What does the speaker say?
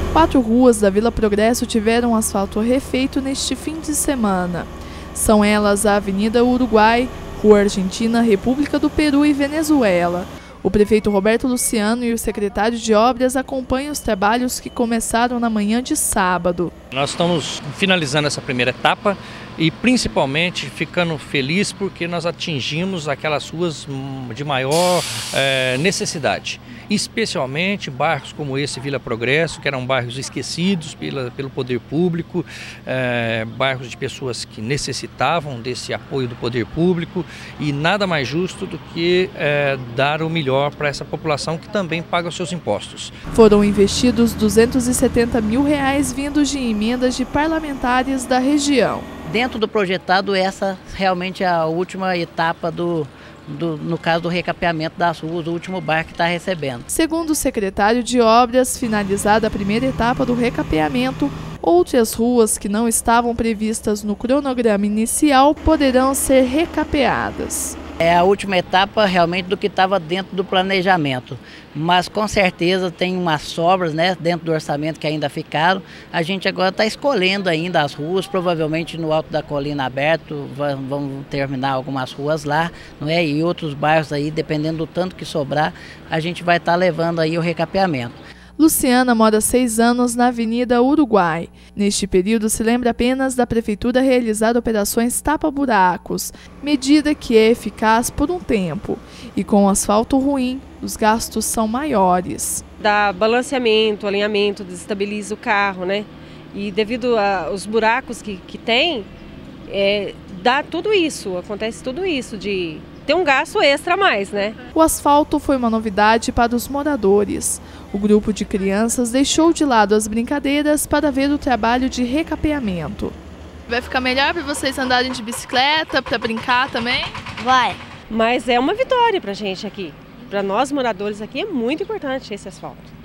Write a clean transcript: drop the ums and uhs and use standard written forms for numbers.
4 ruas da Vila Progresso tiveram asfalto refeito neste fim de semana. São elas a Avenida Uruguai, Rua Argentina, República do Peru e Venezuela. O prefeito Roberto Luciano e o secretário de Obras acompanham os trabalhos que começaram na manhã de sábado. Nós estamos finalizando essa primeira etapa e principalmente ficando feliz porque nós atingimos aquelas ruas de maior necessidade. Especialmente bairros como esse Vila Progresso, que eram bairros esquecidos pelo poder público, bairros de pessoas que necessitavam desse apoio do poder público, e nada mais justo do que dar o melhor para essa população que também paga os seus impostos. Foram investidos R$270 mil vindos de emendas de parlamentares da região. Dentro do projetado, essa realmente é a última etapa no caso do recapeamento das ruas, o último bairro que está recebendo. Segundo o secretário de Obras, finalizada a primeira etapa do recapeamento, outras ruas que não estavam previstas no cronograma inicial poderão ser recapeadas. É a última etapa realmente do que estava dentro do planejamento, mas com certeza tem umas sobras, né, dentro do orçamento que ainda ficaram. A gente agora está escolhendo ainda as ruas, provavelmente no Alto da Colina Aberto, vamos terminar algumas ruas lá, não é? E outros bairros aí, dependendo do tanto que sobrar, a gente vai estar levando aí o recapeamento. Luciana mora há 6 anos na Avenida Uruguai. Neste período, se lembra apenas da prefeitura realizar operações tapa-buracos, medida que é eficaz por um tempo. E com o asfalto ruim, os gastos são maiores. Dá balanceamento, alinhamento, desestabiliza o carro, né? E devido aos buracos que tem, dá tudo isso, acontece tudo isso de ter um gasto extra a mais, né? O asfalto foi uma novidade para os moradores. O grupo de crianças deixou de lado as brincadeiras para ver o trabalho de recapeamento. Vai ficar melhor para vocês andarem de bicicleta, para brincar também? Vai. Mas é uma vitória para a gente aqui. Para nós moradores aqui é muito importante esse asfalto.